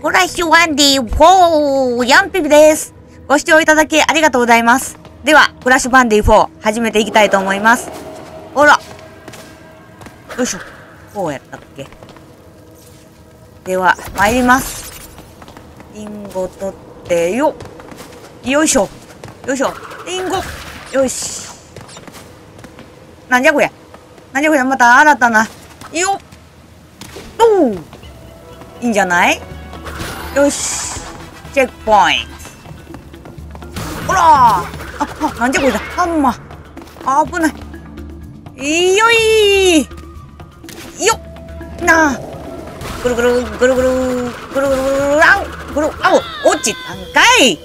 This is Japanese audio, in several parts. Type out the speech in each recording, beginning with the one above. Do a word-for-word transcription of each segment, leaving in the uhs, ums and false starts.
フラッシュワンディフォー、ヤンピピです。ご視聴いただきありがとうございます。では、フラッシュバンディフォー、始めていきたいと思います。ほら。よいしょ。こうやったっけ。では、参ります。リンゴ取ってよ。よいしょ。よいしょ。リンゴ。よし。なんじゃこりゃ。なんじゃこりゃ、また新たな。よっ。おう。いいんじゃない？よし。チェックポイント。ほらー。あ、あ、なんじゃこりゃ。ハンマー。危ない。よいよっ。なあ。ぐるぐるぐるぐるぐるぐるぐるあおぐるあお落ちたんかい。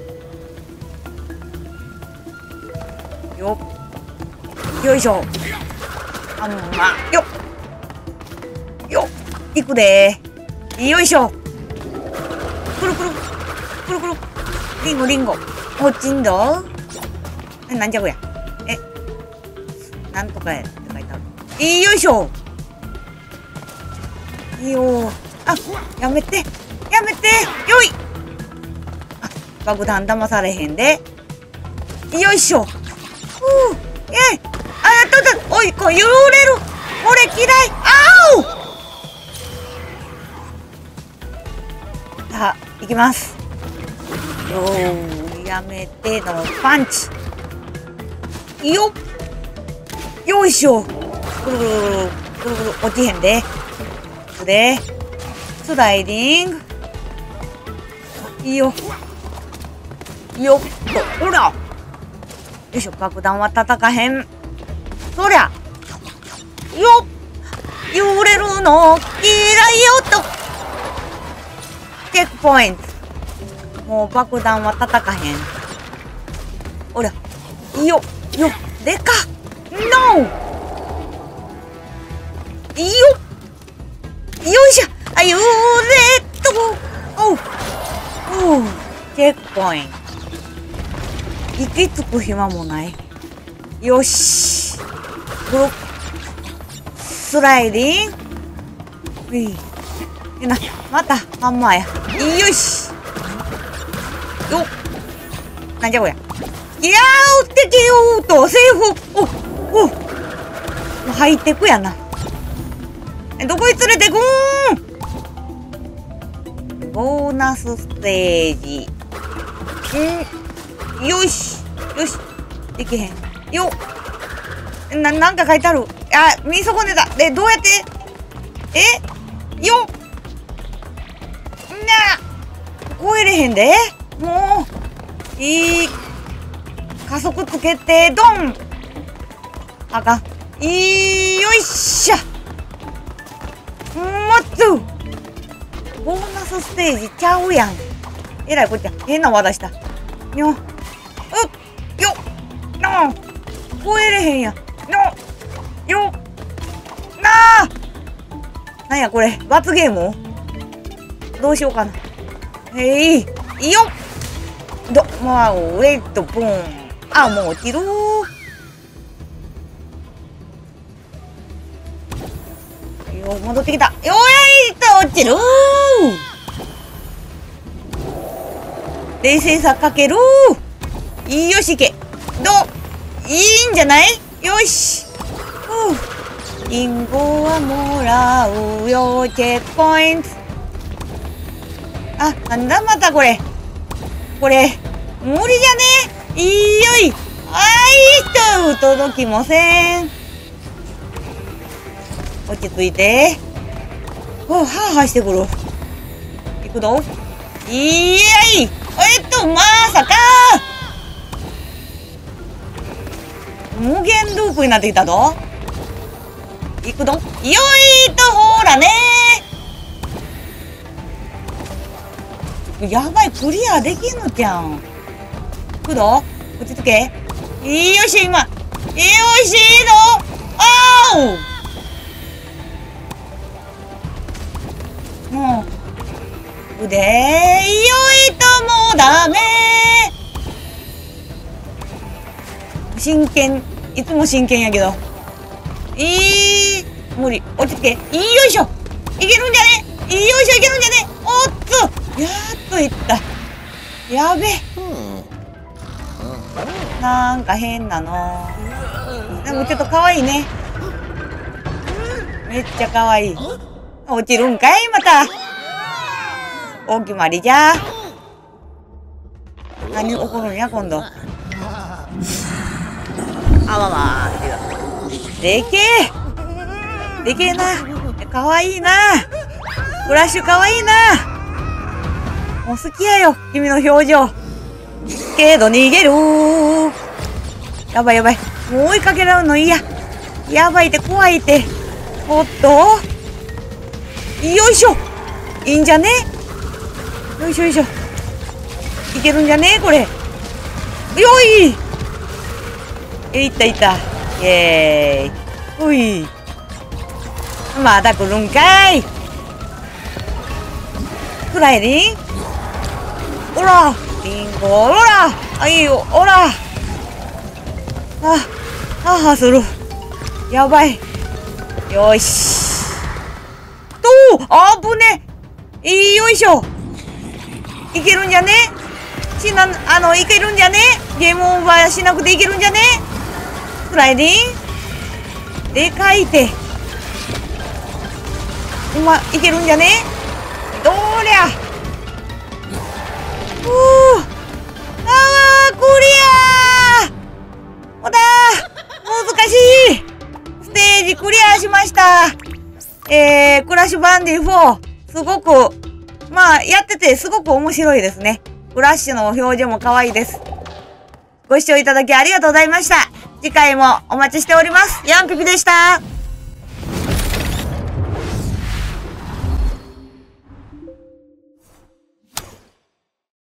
よっ。よいしょ。ハンマー。よっ。よっ。いくでー。よいしょ。くるくる。くるくる。リンゴリンゴ。落ちんどえ、なんじゃこりゃ。え。なんとかやって書いてある。よいしょ。いいよー。あ、やめて。やめて。よい。あ、爆弾騙されへんで。よいしょ。ふう。えい。あ、やっとった。おい、こう、揺れる。俺嫌い。あお。さあ、いきます。よー、やめてのパンチ。よっ。よいしょ。ぐるぐるぐるぐるぐる落ちへんで。で、スライディング。いいよ。よっと、ほら。よいしょ、爆弾は叩かへん。そりゃ。よっ。揺れるの嫌いよと。チェックポイント。もう爆弾は叩かへん。ほら。よっ。よっ。でかっ。ノー。よっ。よいしょ。あ、揺れっと。おう。おう。チェックポイント。息つく暇もない。よし。ブロック。スライディング。いい。な、また、ハンマーや。よし。よっ。なんじゃこりゃ。いやー、敵よーと、セーフ。お、お。もう入ってくやな。どこに連れてくーん。ボーナスステージ。んよし。よし。できへん。よっ。な、なんか書いてある。あ、見損ねた。で、どうやってえよっ。なあ。超えれへんで。もう。いい。加速つけて、ドン。あかん。いい。よいしょ。もっとボーナスステージちゃうやん。えらいこっちゃ。変な技した。にょ。うっ。よっ。の超えれへんやん。のよっ。なあ。なんやこれ。罰ゲームどうしようかな。へい。よっ。ど、まあ、ウェイト、ボン。あ、もう落ちるー。戻ってきた。よーいと落ちるー。冷静さかけるー。いいよしいけ。どういいんじゃないよし。ふう。リンゴはもらうよ。チェックポイント。あ、なんだまたこれ。これ、無理じゃねいいよい。あいと、届きません。落ち着いて。お、はあはあしてくる。いくぞ。いやい。えっと、まさか無限ループになってきたぞ。いくぞ。よいと、ほらねやばい、クリアできんのじゃん。いくぞ。落ち着け。よいしょ、今。よいしょ。あおもう腕よいともうダメ真剣いつも真剣やけどいい無理落ち着けよいしょいけるんじゃねよいしょいけるんじゃねおっと、やっといった。やべ。なんか変なの。でもちょっと可愛いね。めっちゃ可愛い。落ちるんかいまた。お決まりじゃ。何起こるんや今度。あわわー。でけえ。でけえな。可愛いな。フラッシュ可愛いな。もう好きやよ、君の表情。けど逃げるー。やばいやばい。もう追いかけられるの嫌。やばいって怖いって。おっと。よいしょ。いいんじゃね。よいしょよいしょ。いけるんじゃねこれ。よい。え、いったいった。イェーイ。ほい。まだ来るんかい。フライリン。おら。リンゴ、おら。あ、いいよ、おら。あ、ああ、する。やばい。よし。とあぶね。よいしょ。いけるんじゃね。しな、あの、いけるんじゃね。ゲームオーバーしなくていけるんじゃね。スライディン。でかいて。うま、いけるんじゃね。どりゃ。ふう。ああ、クリア。ほだ。難しい。ステージクリアしました。えー、クラッシュバンディフォー。すごく、まあ、やっててすごく面白いですね。クラッシュの表情も可愛いです。ご視聴いただきありがとうございました。次回もお待ちしております。ヤンピピでした。